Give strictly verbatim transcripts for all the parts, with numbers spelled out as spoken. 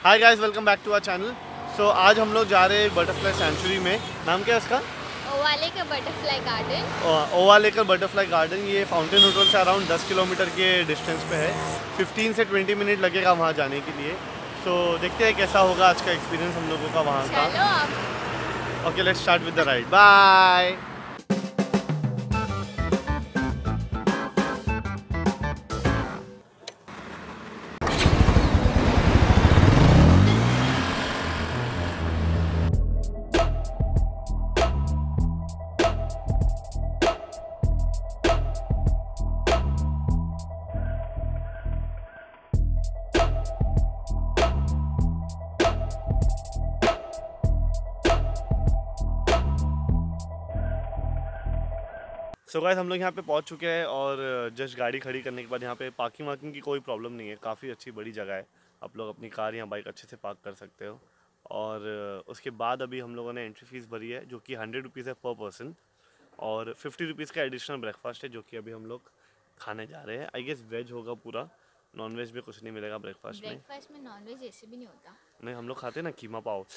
Hi guys, welcome back to our channel. So आज हम लोग जा रहे हैं बटरफ्लाई सेंचुरी में। नाम क्या है इसका? Ovalekar butterfly garden. Ovalekar butterfly garden. ये फाउंटेन होटल से अराउंड दस किलोमीटर के डिस्टेंस पे है। पंद्रह से बीस मिनट लगेगा वहाँ जाने के लिए। सो so, देखते हैं कैसा होगा आज का एक्सपीरियंस हम लोगों का वहाँ का। Okay, let's start with the ride. Bye. So guys, हम लोग यहाँ पे पहुँच चुके हैं और जस्ट गाड़ी खड़ी करने के बाद यहाँ पे पार्किंग वार्किंग की कोई प्रॉब्लम नहीं है। काफ़ी अच्छी बड़ी जगह है, आप लोग अपनी कार या बाइक अच्छे से पार्क कर सकते हो। और उसके बाद अभी हम लोगों ने एंट्री फीस भरी है जो कि हंड्रेड रुपीज़ है पर पर्सन, और फिफ्टी रुपीज़ का एडिशनल ब्रेकफास्ट है जो कि अभी हम लोग खाने जा रहे हैं। आई गेस वेज होगा पूरा, नॉन वेज में कुछ नहीं मिलेगा ब्रेकफास्ट में। ब्रेकफास्ट में नॉन वेज ऐसे भी नहीं होता। नहीं, हम लोग खाते हैं ना कीमा पाव।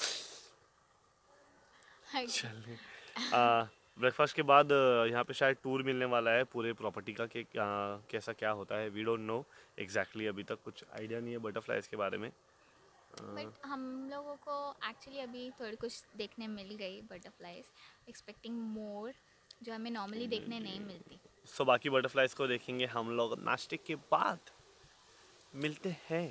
चलिए, ब्रेकफास्ट के बाद यहाँ पे शायद टूर मिलने वाला है पूरे प्रॉपर्टी का कि कैसा क्या होता है। वी डोंट नो एग्जैक्टली, अभी तक कुछ आइडिया नहीं है बटरफ्लाइज के बारे में। बट हम लोगों को एक्चुअली अभी थोड़ी कुछ देखने मिल गई बटरफ्लाइज, एक्सपेक्टिंग मोर, जो हमें नॉर्मली देखने नहीं मिलती। सो so, बाकी बटरफ्लाइज को देखेंगे हम लोग नाश्ते के बाद। मिलते हैं।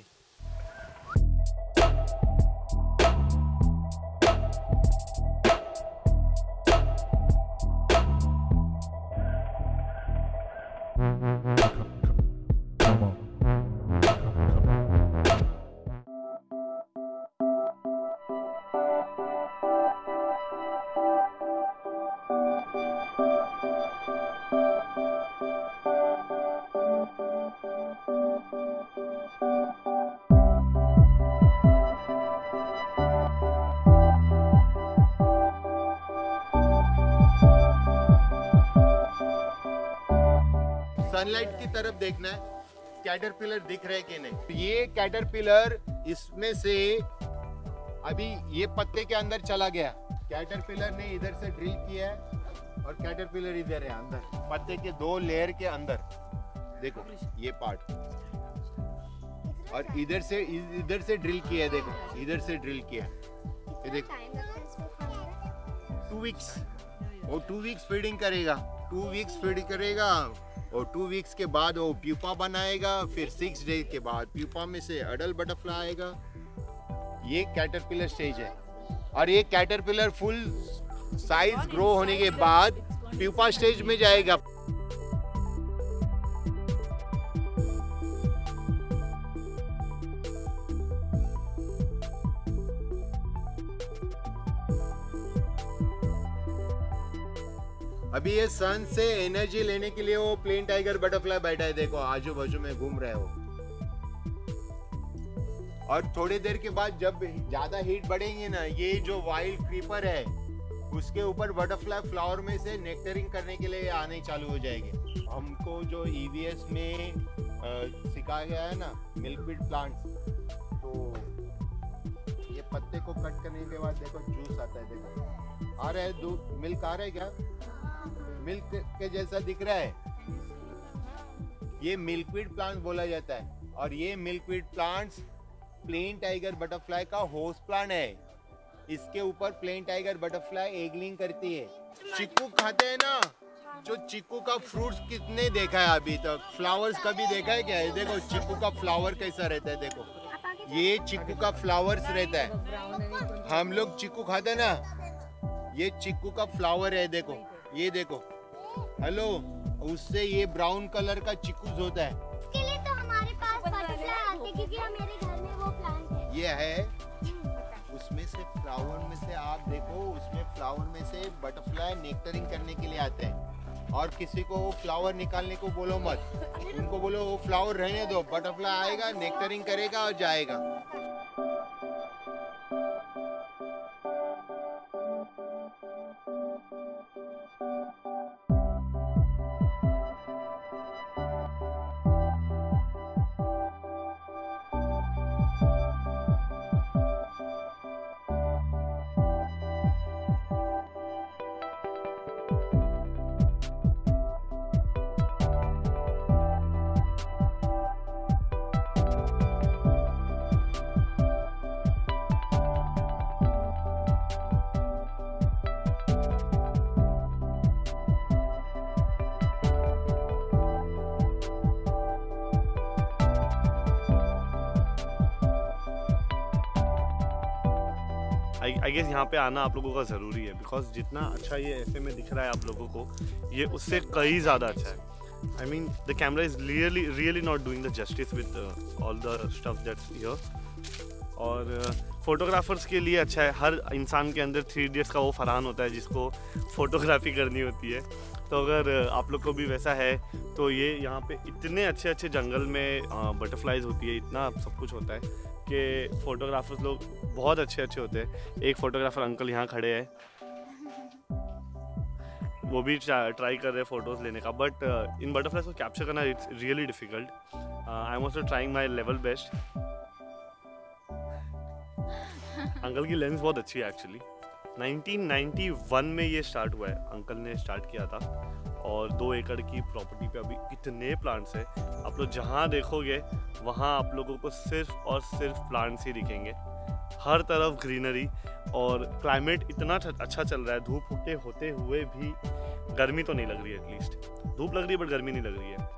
सनलाइट की तरफ देखना है, कैटरपिलर दिख रहे कि नहीं। ये कैटरपिलर इसमें से अभी ये पत्ते के अंदर चला गया। कैटरपिलर ने इधर से ड्रिल किया है और कैटरपिलर इधर है अंदर, पत्ते के दो लेयर के अंदर। देखो ये पार्ट, और इधर से इधर से ड्रिल किया है। देखो इधर से ड्रिल किया है। ये देखो टू वीक्स, वो टू वीक्स फीडिंग करेगा, टू वीक्स फीडिंग करेगा और टू वीक्स के बाद वो प्यूपा बनाएगा। फिर सिक्स डे के बाद प्यूपा में से अडल्ट बटरफ्लाई आएगा। ये कैटरपिलर स्टेज है, और ये कैटरपिलर फुल साइज ग्रो होने के बाद प्यूपा स्टेज में जाएगा। अभी ये सन से एनर्जी लेने के लिए वो प्लेन टाइगर बटरफ्लाई बैठा है। देखो आजू बाजू में घूम रहे हो। और थोड़ी देर के बाद जब ज्यादा हीट बढ़ेंगे ना, ये जो वाइल्ड क्रीपर है उसके ऊपर बटरफ्लाई फ्लावर में से नेक्टरिंग करने के लिए आने चालू हो जाएंगे। हमको जो ईवीएस में सिखाया गया है ना, मिल्कवीड प्लांट्स, तो ये पत्ते को कट करने के बाद देखो जूस आता है। देखो आ रहा है दूध, मिल्क आ रहा है क्या? मिल्क के जैसा दिख रहा है। ये मिल्कवीड प्लांट बोला जाता है, और ये milkweed plants plain tiger butterfly का होस्ट प्लांट है। इसके ऊपर प्लेन टाइगर बटरफ्लाई एगलिंग करती है। चीकू खाते हैं ना, जो चीकू का फ्रूट्स कितने देखा है अभी तक? फ्लावर्स कभी देखा है क्या? है देखो चीकू का फ्लावर कैसा रहता है। देखो ये चीकू का फ्लावर्स रहता है। हम लोग चीकू खाते हैं ना, ये चीकू का फ्लावर है। देखो ये देखो, हेलो, उससे ये ब्राउन कलर का चिकूज होता है। इसके लिए तो हमारे पास बटरफ्लाई आते हैं, क्योंकि हमारे घर में वो प्लांट है। ये है, उसमें से फ्लावर में से आप देखो, उसमें फ्लावर में से बटरफ्लाई नेक्टरिंग करने के लिए आते हैं। और किसी को फ्लावर निकालने को बोलो मत, उनको बोलो वो फ्लावर रहने दो, बटरफ्लाई आएगा, नेक्टरिंग करेगा और जाएगा। आई आई गेस यहाँ पे आना आप लोगों का ज़रूरी है, बिकॉज जितना अच्छा ये ऐसे में दिख रहा है आप लोगों को, ये उससे कई ज़्यादा अच्छा है. I mean, the camera is really, really not doing the justice with uh, all the stuff that's here. और फोटोग्राफर्स uh, के लिए अच्छा है. हर इंसान के अंदर थ्री इडियट्स का वो फरहान होता है जिसको फोटोग्राफी करनी होती है. तो अगर uh, आप लोग को भी वैसा है तो ये यहाँ पे इतने अच्छे अच्छे जंगल में बटरफ्लाइज uh, होती है, इतना सब कुछ होता है कि फोटोग्राफर्स लोग बहुत अच्छे अच्छे होते हैं. एक फोटोग्राफर अंकल यहाँ खड़े हैं, वो भी ट्राई कर रहे हैं फ़ोटोज़ लेने का. बट uh, इन बटरफ्लाइज को कैप्चर करना it's really difficult. I am also trying my level best. Uncle की लेंस बहुत अच्छी है एक्चुअली. नाइनटीन नाइंटी वन में ये स्टार्ट हुआ है, अंकल ने स्टार्ट किया था. और दो एकड़ की प्रॉपर्टी पे अभी इतने प्लांट्स हैं. आप लोग जहाँ देखोगे वहाँ आप लोगों को सिर्फ और सिर्फ प्लांट्स ही दिखेंगे. हर तरफ ग्रीनरी. और क्लाइमेट इतना अच्छा चल रहा है, धूप के होते हुए भी गर्मी तो नहीं लग रही है. एटलीस्ट धूप लग रही है बट गर्मी नहीं लग रही है.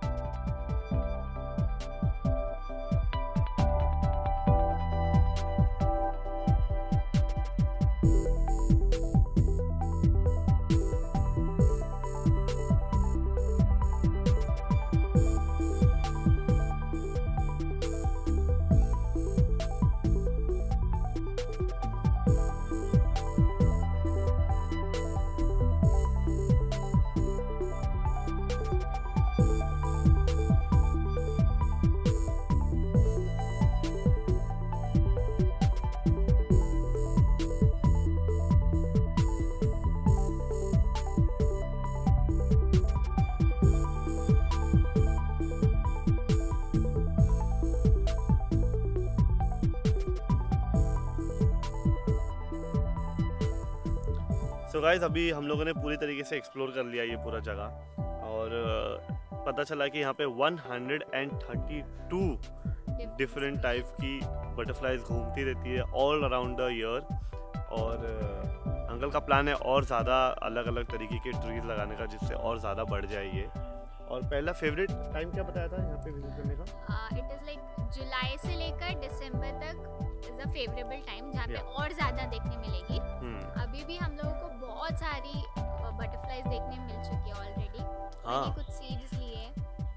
सो गाइस, अभी हम लोगों ने पूरी तरीके से एक्सप्लोर कर लिया ये पूरा जगह. और पता चला कि यहाँ पे one hundred thirty two different type की बटरफ्लाइज घूमती रहती है ऑल अराउंड द ईयर. और अंकल का प्लान है और ज़्यादा अलग अलग तरीके के ट्रीज लगाने का, जिससे और ज़्यादा बढ़ जाए ये. और पहला फेवरेट टाइम क्या बताया था यहाँ पे विजिट करने का? इट इज़ लाइक जुलाई से लेकर दिसंबर तक इज़ अ फेवरेबल टाइम जहाँ पे और ज़्यादा देखने मिलेगी. hmm. अभी भी हम लोगों को बहुत सारी बटरफ्लाइज देखने मिल चुकी है ऑलरेडी. मैंने कुछ सीड्स लिए.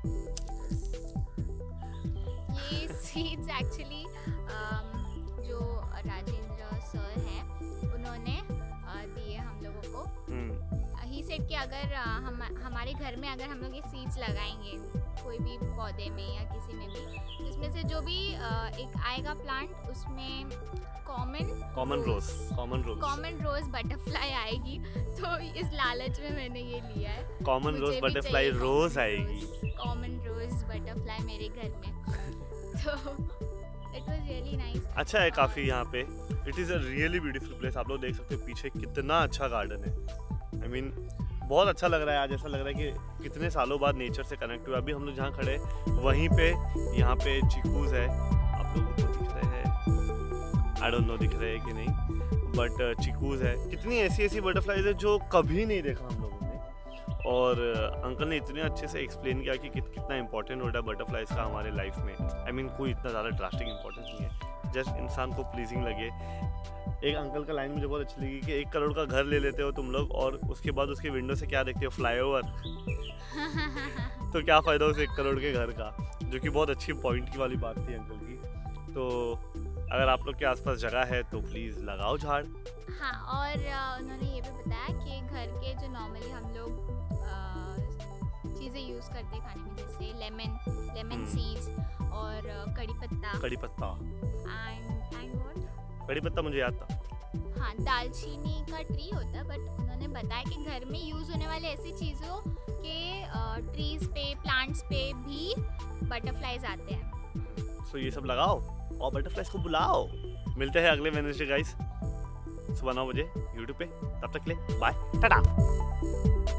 ये सीड्स एक्चुअली जो राजेंद्र सर हैं उन्होंने दिए हम लोगों को. ही सेड कि अगर हम हमारे घर में अगर हम लोग ये सीड्स लगाएंगे कोई भी पौधे में या किसी में भी, तो इसमें से जो भी एक आएगा प्लांट उसमें common common rose common rose common rose butterfly आएगी. तो इस लालच में मैंने ये लिया है. कॉमन रोज बटरफ्लाई रोज आएगी. कॉमन रोज बटरफ्लाई मेरे घर में. तो इट वाज रियली नाइस. अच्छा है काफ़ी यहाँ पे. It is a really beautiful place. आप लोग देख सकते हो पीछे कितना अच्छा गार्डन है. आई I मीन mean, बहुत अच्छा लग रहा है आज. ऐसा लग रहा है कि कितने सालों बाद नेचर से कनेक्ट हुआ. अभी हम लोग जहाँ खड़े हैं वहीं पे यहाँ पे चिकूज है. आप लोगों को दिख रहे हैं, आई डोंट नो दिख रहे हैं कि नहीं, बट चिकूज है. कितनी ऐसी ऐसी बटरफ्लाइज है जो कभी नहीं देखा हम लोगों ने. और अंकल ने इतने अच्छे से एक्सप्लेन किया कि कित, कितना इंपॉर्टेंट होता है बटरफ्लाइज का हमारे लाइफ में. आई I मीन mean, कोई इतना ज़्यादा ड्रास्टिक इंपॉर्टेंस नहीं है, जस्ट इंसान को प्लीजिंग लगे. एक अंकल का लाइन मुझे बहुत अच्छी लगी कि एक करोड़ का घर ले लेते हो तुम लोग और उसके बाद उसके विंडो से क्या देखते हो? फ्लाईओवर. तो क्या फ़ायदा उस एक करोड़ के घर का, जो कि बहुत अच्छी पॉइंट की वाली बात थी अंकल की. तो अगर आप लोग के आसपास जगह है तो प्लीज़ लगाओ झाड़. हाँ, और उन्होंने ये भी बताया कि घर के जो नॉर्मली हम लोग चीज़ें यूज़ करते हैं खाने में, जैसे लेमन लेमन सीड्स और कड़ी पत्ता कड़ी पत्ता एंड एंड व्हाट कड़ी पत्ता मुझे याद था. हाँ, दालचीनी का ट्री होता है. बट उन्होंने बताया कि घर में यूज़ होने वाले ऐसी चीज़ों के ट्रीज पे प्लांट्स पे भी बटरफ्लाइज आते हैं. सो so, ये सब लगाओ और बटरफ्लाइज को बुलाओ. मिलते हैं अगले वेडनेसडे गाइस, सुबह नौ बजे यूट्यूब पे. तब तक ले बाय, टाटा.